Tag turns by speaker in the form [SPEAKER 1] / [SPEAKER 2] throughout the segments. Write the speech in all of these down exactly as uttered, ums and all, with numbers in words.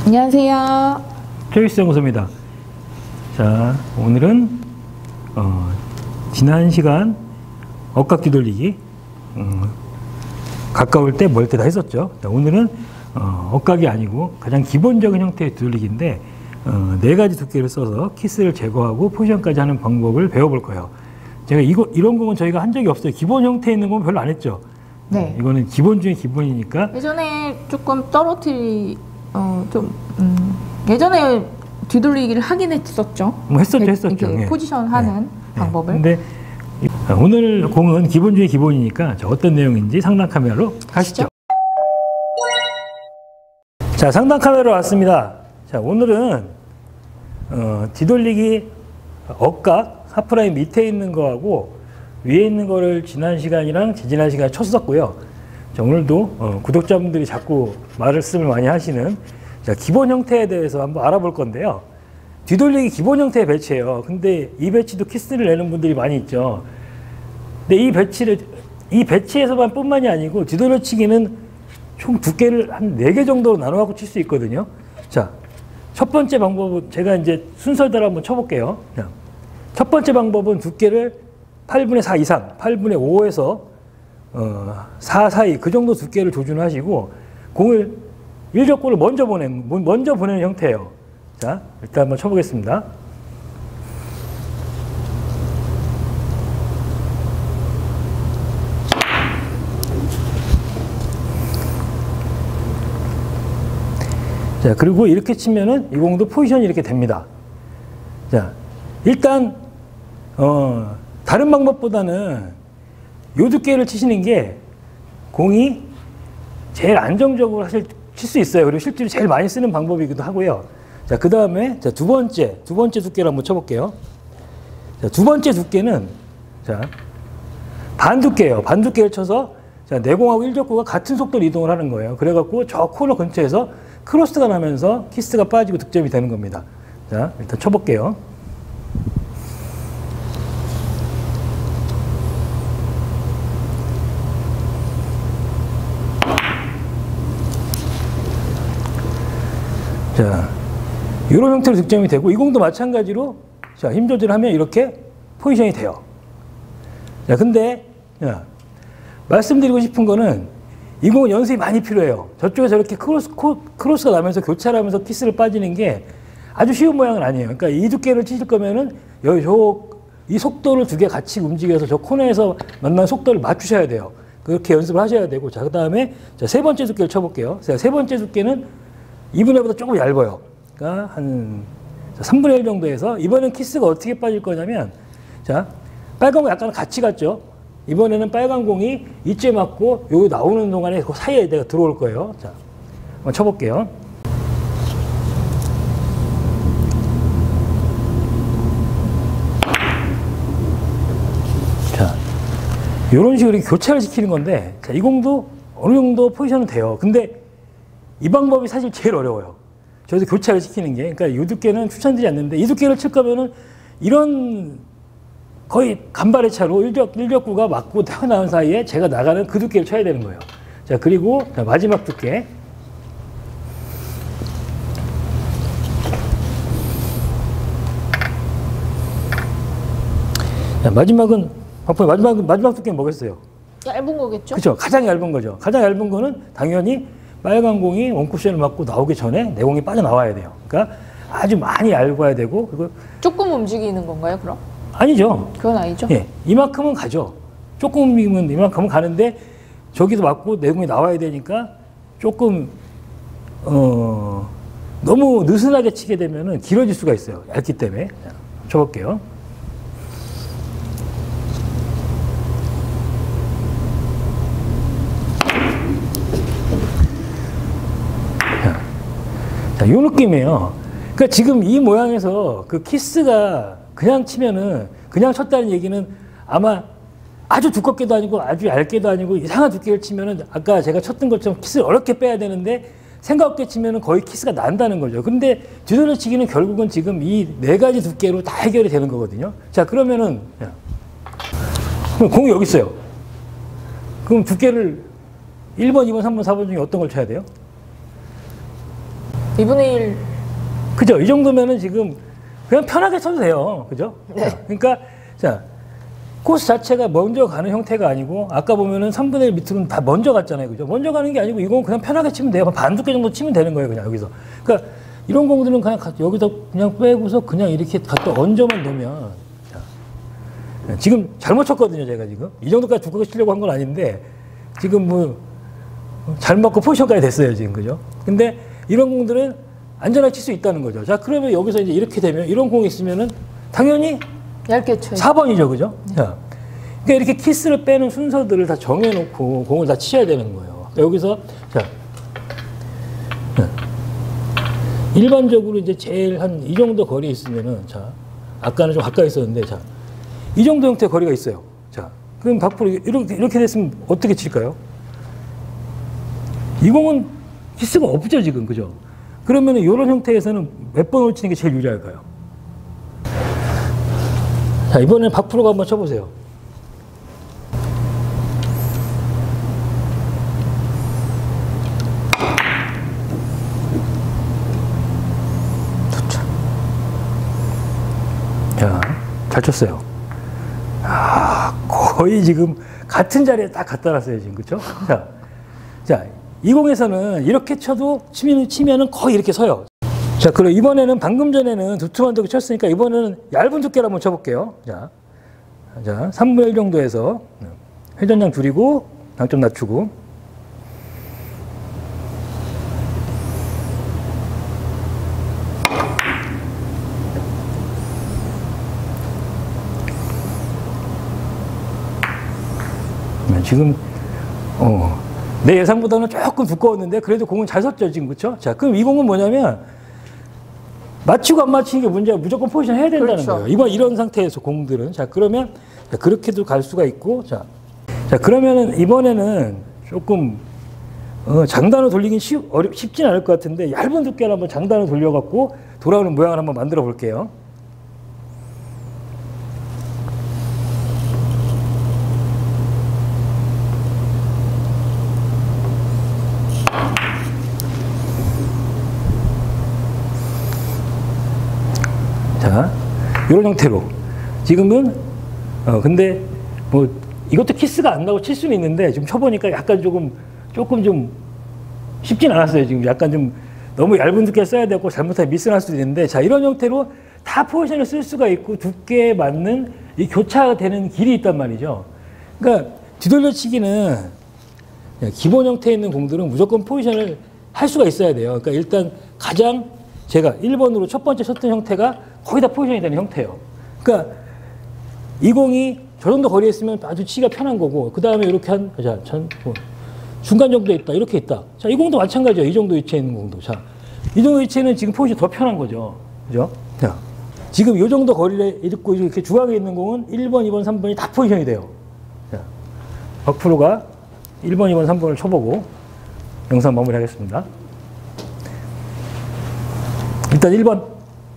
[SPEAKER 1] 안녕하세요.
[SPEAKER 2] 트레이스 연구소입니다. 자, 오늘은 어, 지난 시간 억각 뒤돌리기 어, 가까울 때 멀 때 다 했었죠. 자, 오늘은 어, 억각이 아니고 가장 기본적인 형태의 뒤돌리기인데 어, 네 가지 두께를 써서 키스를 제거하고 포지션까지 하는 방법을 배워볼 거예요. 제가 이거, 이런 공은 저희가 한 적이 없어요. 기본 형태에 있는 건 별로 안 했죠.
[SPEAKER 1] 네.
[SPEAKER 2] 이거는 기본 중에 기본이니까.
[SPEAKER 1] 예전에 조금 떨어뜨리 어, 좀 음, 예전에 뒤돌리기를 하긴 했었죠.
[SPEAKER 2] 뭐 했었죠,
[SPEAKER 1] 이렇게,
[SPEAKER 2] 했었죠.
[SPEAKER 1] 이렇게
[SPEAKER 2] 예.
[SPEAKER 1] 포지션 하는
[SPEAKER 2] 네.
[SPEAKER 1] 방법을.
[SPEAKER 2] 근데 오늘 공은 기본 중에 기본이니까 자, 어떤 내용인지 상단 카메라로 가시죠. 자, 상단 카메라로 왔습니다. 자, 오늘은 어, 뒤돌리기 억각 하프라인 밑에 있는 거하고 위에 있는 거를 지난 시간이랑 지지난 시간에 쳤었고요. 자, 오늘도 어, 구독자분들이 자꾸 말씀을 많이 하시는 자, 기본 형태에 대해서 한번 알아볼 건데요. 뒤돌리기 기본 형태의 배치예요. 근데 이 배치도 키스를 내는 분들이 많이 있죠. 근데 이 배치를 이 배치에서만 뿐만이 아니고 뒤돌려치기는 총 두께를 한 네 개 정도로 나눠 갖고 칠 수 있거든요. 자, 첫 번째 방법은 제가 이제 순서대로 한번 쳐볼게요. 자, 첫 번째 방법은 두께를 팔분의 사 이상, 팔분의 오에서 어, 사 사이 그 정도 두께를 조준하시고 공을 일적골을 먼저 보내는 먼저 보내는 형태예요. 자, 일단 한번 쳐보겠습니다. 자, 그리고 이렇게 치면은 이 공도 포지션이 이렇게 됩니다. 자, 일단 어, 다른 방법보다는 요 두께를 치시는 게 공이 제일 안정적으로 사실 칠 수 있어요. 그리고 실제로 제일 많이 쓰는 방법이기도 하고요. 자, 그 다음에 자, 두 번째, 두 번째 두께를 한번 쳐볼게요. 자, 두 번째 두께는 자, 반 두께예요. 반 두께를 쳐서 자, 내공하고 일적구가 같은 속도로 이동을 하는 거예요. 그래갖고 저 코너 근처에서 크로스가 나면서 키스가 빠지고 득점이 되는 겁니다. 자, 일단 쳐볼게요. 자, 이런 형태로 득점이 되고 이 공도 마찬가지로 자, 힘 조절하면 이렇게 포지션이 돼요. 자, 근데 야, 말씀드리고 싶은 거는 이 공은 연습이 많이 필요해요. 저쪽에 저렇게 크로스, 코, 크로스가 나면서 교차를 하면서 키스를 빠지는 게 아주 쉬운 모양은 아니에요. 그러니까 이 두께를 치실 거면은 여기 저, 이 속도를 두 개 같이 움직여서 저 코너에서 만나는 속도를 맞추셔야 돼요. 그렇게 연습을 하셔야 되고 자, 그 다음에 자, 세 번째 두께를 쳐볼게요. 자, 세 번째 두께는 이분의 보다 조금 얇아요. 그러니까 한 삼분의 일 정도에서 이번엔 키스가 어떻게 빠질 거냐면 자, 빨간 거 약간 같이 갔죠. 이번에는 빨간 공이 이쯤에 맞고 여기 나오는 동안에 그 사이에 내가 들어올 거예요. 자, 한번 쳐볼게요. 자, 이런 식으로 교차를 시키는 건데 자, 이 공도 어느 정도 포지션은 돼요. 근데 이 방법이 사실 제일 어려워요. 저기서 교차를 시키는 게. 그러니까 이 두께는 추천드리지 않는데 이 두께를 칠 거면은 이런 거의 간발의 차로 일적, 일적구가 맞고 튀어나온 사이에 제가 나가는 그 두께를 쳐야 되는 거예요. 자, 그리고 자, 마지막 두께. 자, 마지막은, 마지막, 마지막 두께는 뭐겠어요?
[SPEAKER 1] 얇은 거겠죠?
[SPEAKER 2] 그렇죠. 가장 얇은 거죠. 가장 얇은 거는 당연히 빨간 공이 원쿠션을 맞고 나오기 전에 내공이 빠져나와야 돼요. 그러니까 아주 많이 얇아야 되고 그리고
[SPEAKER 1] 조금 움직이는 건가요, 그럼?
[SPEAKER 2] 아니죠.
[SPEAKER 1] 그건 아니죠?
[SPEAKER 2] 예, 이만큼은 가죠. 조금 움직이면 이만큼은 가는데 저기도 맞고 내공이 나와야 되니까 조금 어, 너무 느슨하게 치게 되면은 길어질 수가 있어요. 얇기 때문에. 자, 쳐볼게요. 자, 요 느낌이에요. 그러니까 지금 이 모양에서 그 키스가 그냥 치면은 그냥 쳤다는 얘기는 아마 아주 두껍게도 아니고 아주 얇게도 아니고 이상한 두께를 치면은 아까 제가 쳤던 것처럼 키스를 어렵게 빼야 되는데 생각 없게 치면은 거의 키스가 난다는 거죠. 근데 뒤돌려치기는 결국은 지금 이 네 가지 두께로 다 해결이 되는 거거든요. 자, 그러면은 그럼 공이 여기 있어요. 그럼 두께를 일 번, 이 번, 삼 번, 사 번 중에 어떤 걸 쳐야 돼요?
[SPEAKER 1] 이분의 일.
[SPEAKER 2] 그죠? 이 정도면은 지금 그냥 편하게 쳐도 돼요. 그죠?
[SPEAKER 1] 네.
[SPEAKER 2] 자, 그러니까, 자, 코스 자체가 먼저 가는 형태가 아니고, 아까 보면은 삼분의 일 밑으로는 다 먼저 갔잖아요. 그죠? 먼저 가는 게 아니고, 이건 그냥 편하게 치면 돼요. 반 두께 정도 치면 되는 거예요. 그냥 여기서. 그러니까, 이런 공들은 그냥 가, 여기서 그냥 빼고서 그냥 이렇게 갖다 얹어만 놓으면, 자, 지금 잘못 쳤거든요. 제가 지금. 이 정도까지 두껍게 치려고 한 건 아닌데, 지금 뭐, 잘 맞고 포지션까지 됐어요. 지금. 그죠? 근데 이런 공들은 안전하게 칠 수 있다는 거죠. 자, 그러면 여기서 이제 이렇게 되면, 이런 공이 있으면은, 당연히
[SPEAKER 1] 얇게 쳐요.
[SPEAKER 2] 사 번이죠, 그죠? 네. 자, 그러니까 이렇게 키스를 빼는 순서들을 다 정해놓고 공을 다 치셔야 되는 거예요. 그러니까 여기서, 자, 네. 일반적으로 이제 제일 한 이 정도 거리에 있으면은, 자, 아까는 좀 가까이 있었는데, 자, 이 정도 형태의 거리가 있어요. 자, 그럼 밖으로 이렇게, 이렇게 됐으면 어떻게 칠까요? 이 공은 키스가 없죠, 지금, 그죠? 그러면은 이런 형태에서는 몇 번을 치는 게 제일 유리할까요? 자, 이번에는 박프로가 한번 쳐보세요. 좋죠. 자, 잘 쳤어요. 아, 거의 지금 같은 자리에 딱 갖다 놨어요, 지금. 그쵸? 자, 자, 이 공에서는 이렇게 쳐도 치면, 치면은 거의 이렇게 서요. 자, 그럼 이번에는 방금 전에는 두툼한 두께 쳤으니까 이번에는 얇은 두께를 한번 쳐볼게요. 자, 자, 삼분의 일 정도에서 회전량 줄이고 당점 낮추고. 지금 어, 내 예상보다는 조금 두꺼웠는데 그래도 공은 잘 섰죠, 지금. 그렇죠? 자, 그럼 이 공은 뭐냐면 맞추고 안 맞히는 게 문제야. 무조건 포지션 해야 된다는
[SPEAKER 1] 그렇죠.
[SPEAKER 2] 거예요. 이번 이런 상태에서 공들은. 자, 그러면 자, 그렇게도 갈 수가 있고. 자, 자 그러면은 이번에는 조금 어, 장단을 돌리긴 쉽, 어렵, 쉽진 않을 것 같은데 얇은 두께를 한번 장단을 돌려갖고 돌아오는 모양을 한번 만들어 볼게요. 자, 이런 형태로. 지금은, 어, 근데, 뭐, 이것도 키스가 안 나고 칠 수는 있는데, 지금 쳐보니까 약간 조금, 조금 좀 쉽진 않았어요. 지금 약간 좀 너무 얇은 두께 써야 되고, 잘못하면 미스할 수도 있는데, 자, 이런 형태로 다 포지션을 쓸 수가 있고, 두께에 맞는 이 교차되는 길이 있단 말이죠. 그러니까, 뒤돌려치기는 기본 형태에 있는 공들은 무조건 포지션을 할 수가 있어야 돼요. 그러니까 일단 가장 제가 일 번으로 첫 번째 쳤던 형태가 거의 다 포지션이 되는 형태예요. 그러니까 이 공이 저 정도 거리에 있으면 아주 치기가 편한 거고, 그 다음에 이렇게 한, 자, 전, 뭐, 중간 정도에 있다, 이렇게 있다. 자, 이 공도 마찬가지예요. 이 정도 위치에 있는 공도. 자, 이 정도 위치에는 지금 포지션이 더 편한 거죠. 그죠? 자, 지금 이 정도 거리에 있고, 이렇게 중앙에 있는 공은 일 번, 이 번, 삼 번이 다 포지션이 돼요. 자, 박프로가 일 번, 이 번, 삼 번을 쳐보고 영상 마무리하겠습니다. 일단 일 번.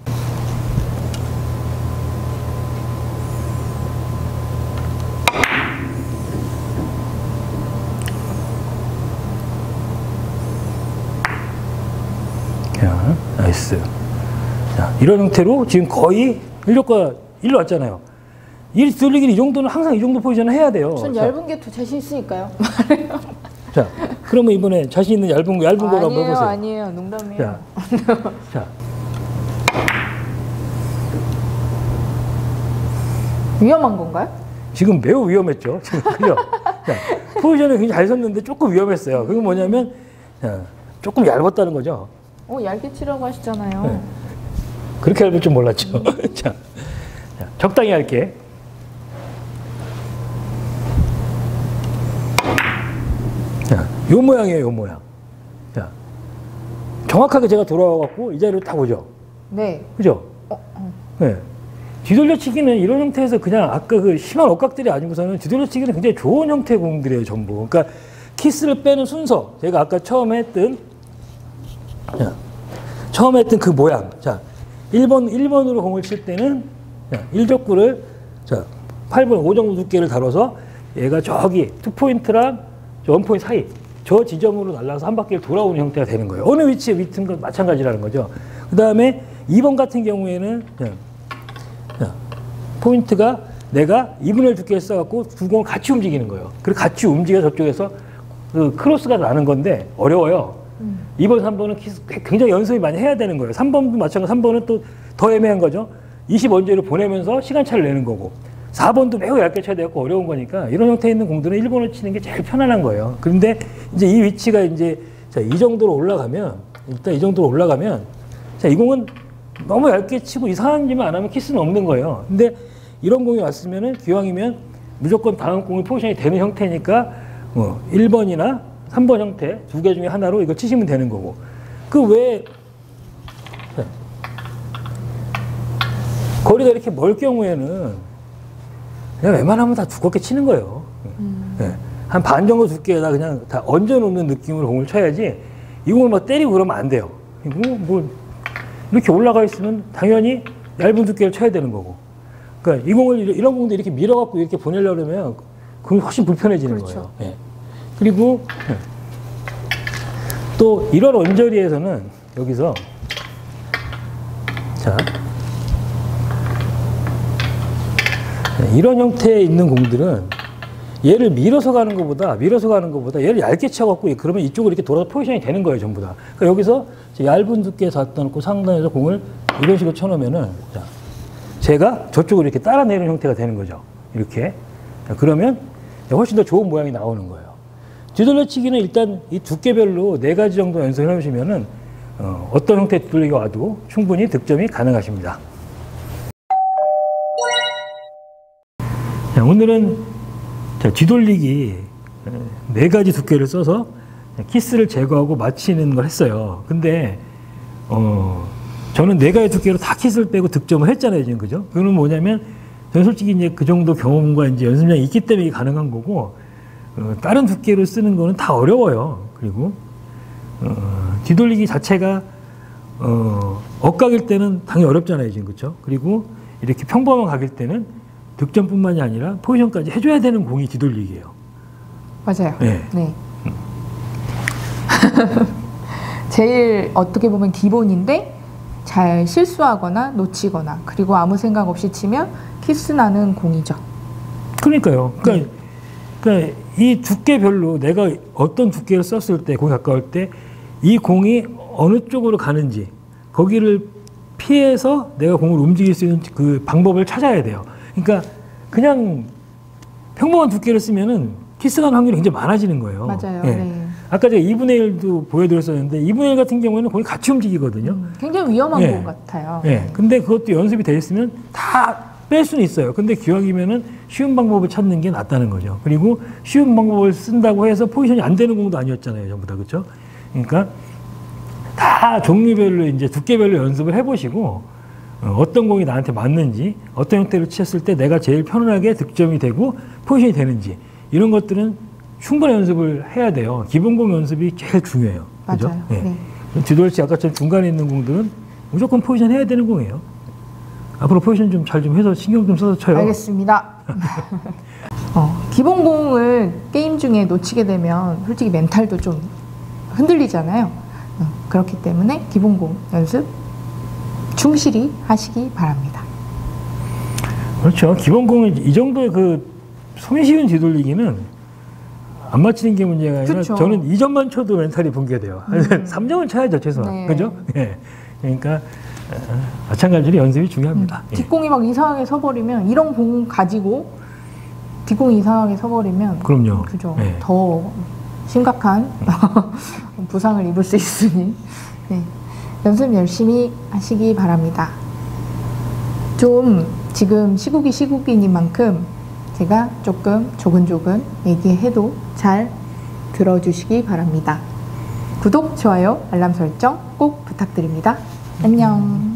[SPEAKER 2] 자, 나이스. 자, 이런 형태로 지금 거의 일로가 일로 왔잖아요. 이 돌리기는 이 정도는 항상 이 정도 포지션을 해야 돼요.
[SPEAKER 1] 전
[SPEAKER 2] 자,
[SPEAKER 1] 얇은 게 더 자신 있으니까요.
[SPEAKER 2] 자, 그러면 이번에 자신 있는 얇은 거, 얇은 거로 한번
[SPEAKER 1] 아니에요,
[SPEAKER 2] 해보세요.
[SPEAKER 1] 아니에요. 농담이에요.
[SPEAKER 2] 자, 자.
[SPEAKER 1] 위험한 건가요?
[SPEAKER 2] 지금 매우 위험했죠. 지금 그죠? 자, 포지션을 굉장히 잘 섰는데 조금 위험했어요. 그게 뭐냐면 자, 조금 얇았다는 거죠.
[SPEAKER 1] 어, 얇게 치라고 하시잖아요.
[SPEAKER 2] 네. 그렇게 얇을 줄 몰랐죠. 자, 자, 적당히 얇게. 자, 요 모양이에요, 요 모양. 자, 정확하게 제가 돌아와갖고 이 자리로 딱 오죠.
[SPEAKER 1] 네.
[SPEAKER 2] 그죠?
[SPEAKER 1] 어, 어.
[SPEAKER 2] 네. 뒤돌려치기는 이런 형태에서 그냥 아까 그 심한 억각들이 아니고서는 뒤돌려치기는 굉장히 좋은 형태의 공들이에요, 전부. 그러니까 키스를 빼는 순서. 제가 아까 처음에 했던, 자, 처음에 했던 그 모양. 자, 일 번, 일 번으로 공을 칠 때는, 자, 일 족구를, 자, 팔 분 오 정도 두께를 다뤄서 얘가 저기 투 포인트랑 저 원 포인트 사이. 저 지점으로 날아가서 한 바퀴를 돌아오는 형태가 되는 거예요. 어느 위치에 위튼 건 마찬가지라는 거죠. 그 다음에 이 번 같은 경우에는 자, 자, 포인트가 내가 이분의 일 두께를 써갖고 두 공을 같이 움직이는 거예요. 그리고 같이 움직여 저쪽에서 그 크로스가 나는 건데 어려워요. 음. 이 번, 삼 번은 굉장히 연습이 많이 해야 되는 거예요. 삼 번도 마찬가지로 삼 번은 또 더 애매한 거죠. 이십 원제를 보내면서 시간차를 내는 거고 사 번도 매우 얇게 쳐야 되고 어려운 거니까 이런 형태에 있는 공들은 일 번을 치는 게 제일 편안한 거예요. 그런데 이제 이 위치가 이제 자, 이 정도로 올라가면 일단 이 정도로 올라가면 자, 이 공은 너무 얇게 치고 이상한 짓만 안 하면 키스는 없는 거예요. 근데 이런 공이 왔으면은 기왕이면 무조건 다음 공이 포지션이 되는 형태니까 뭐 일 번이나 삼 번 형태 두 개 중에 하나로 이걸 치시면 되는 거고 그 외에 거리가 이렇게 멀 경우에는 그냥 웬만하면 다 두껍게 치는 거예요. 음. 네. 한 반 정도 두께에다 그냥 다 얹어놓는 느낌으로 공을 쳐야지 이 공을 막 때리고 그러면 안 돼요. 이거 뭐 이렇게 올라가 있으면 당연히 얇은 두께를 쳐야 되는 거고. 그러니까 이 공을 이런 공도 이렇게 밀어갖고 이렇게 보내려고 하면 그게 훨씬 불편해지는 그렇죠. 거예요. 네. 그리고 네. 또 이런 언저리에서는 여기서 자 이런 형태에 있는 공들은 얘를 밀어서 가는 것보다 밀어서 가는 것보다 얘를 얇게 쳐갖고 그러면 이쪽으로 이렇게 돌아서 포지션이 되는 거예요 전부 다. 그러니까 여기서 얇은 두께에 갖다 놓고 상단에서 공을 이런 식으로 쳐놓으면은 자, 제가 저쪽으로 이렇게 따라 내리는 형태가 되는 거죠. 이렇게. 자, 그러면 훨씬 더 좋은 모양이 나오는 거예요. 뒤돌려치기는 일단 이 두께별로 네 가지 정도 연습을 해보시면은 어, 어떤 형태의 뒤돌리기가 와도 충분히 득점이 가능하십니다. 자, 오늘은 자, 뒤돌리기 네 가지 두께를 써서 키스를 제거하고 마치는 걸 했어요. 근데 어, 저는 네 가지 두께로 다 키스를 빼고 득점을 했잖아요, 지금 그죠? 그거는 뭐냐면 저는 솔직히 이제 그 정도 경험과 이제 연습량이 있기 때문에 이게 가능한 거고 어, 다른 두께로 쓰는 거는 다 어려워요. 그리고 어, 뒤돌리기 자체가 어, 엇각일 때는 당연히 어렵잖아요, 지금 그렇죠? 그리고 이렇게 평범한 각일 때는 득점뿐만이 아니라 포지션까지 해줘야 되는 공이 뒤돌리기예요.
[SPEAKER 1] 맞아요.
[SPEAKER 2] 네.
[SPEAKER 1] 네. 제일 어떻게 보면 기본인데 잘 실수하거나 놓치거나 그리고 아무 생각 없이 치면 키스 나는 공이죠.
[SPEAKER 2] 그러니까요. 그러니까,
[SPEAKER 1] 네.
[SPEAKER 2] 그러니까 이 두께별로 내가 어떤 두께를 썼을 때 공이 가까울 때 이 공이 어느 쪽으로 가는지 거기를 피해서 내가 공을 움직일 수 있는 그 방법을 찾아야 돼요. 그러니까 그냥 평범한 두께를 쓰면은 키스 가는 확률이 굉장히 많아지는 거예요.
[SPEAKER 1] 맞아요.
[SPEAKER 2] 예.
[SPEAKER 1] 네.
[SPEAKER 2] 아까 제가 이분의 일도 보여드렸었는데 이분의 일 같은 경우에는 거의 같이 움직이거든요.
[SPEAKER 1] 음, 굉장히 위험한
[SPEAKER 2] 예.
[SPEAKER 1] 공 같아요.
[SPEAKER 2] 예. 근데 그것도 연습이 돼 있으면 다 뺄 수는 있어요. 근데 기왕이면은 쉬운 방법을 찾는 게 낫다는 거죠. 그리고 쉬운 방법을 쓴다고 해서 포지션이 안 되는 공도 아니었잖아요. 전부 다. 그렇죠? 그러니까 다 종류별로 이제 두께별로 연습을 해보시고 어떤 공이 나한테 맞는지 어떤 형태로 쳤을 때 내가 제일 편안하게 득점이 되고 포지션이 되는지 이런 것들은 충분히 연습을 해야 돼요. 기본공 연습이 제일 중요해요. 그죠?
[SPEAKER 1] 맞아요.
[SPEAKER 2] 네.
[SPEAKER 1] 네.
[SPEAKER 2] 뒤돌치 아까처럼 중간에 있는 공들은 무조건 포지션 해야 되는 공이에요. 앞으로 포지션 좀 잘 좀 해서 신경 좀 써서 쳐요.
[SPEAKER 1] 알겠습니다. 어, 기본공을 게임 중에 놓치게 되면 솔직히 멘탈도 좀 흔들리잖아요. 어, 그렇기 때문에 기본공 연습 충실히 하시기 바랍니다.
[SPEAKER 2] 그렇죠. 기본공은 이 정도의 그 손쉬운 뒤돌리기는 안 맞히는 게 문제가 아니라
[SPEAKER 1] 그쵸.
[SPEAKER 2] 저는 이 점만 쳐도 멘탈이 붕괴돼요. 음. 삼 점을 쳐야죠, 최소한.
[SPEAKER 1] 네.
[SPEAKER 2] 그죠? 예. 그러니까 어, 마찬가지로 연습이 중요합니다.
[SPEAKER 1] 음, 뒷공이 막 이상하게 서버리면 이런 공 가지고 뒷공이 이상하게 서버리면
[SPEAKER 2] 그럼요.
[SPEAKER 1] 그죠.
[SPEAKER 2] 네.
[SPEAKER 1] 더 심각한 부상을 입을 수 있으니 네. 연습 열심히 하시기 바랍니다. 좀 지금 시국이 시국이인 만큼 제가 조금 조근조근 얘기해도 잘 들어주시기 바랍니다. 구독, 좋아요, 알람 설정 꼭 부탁드립니다. 안녕.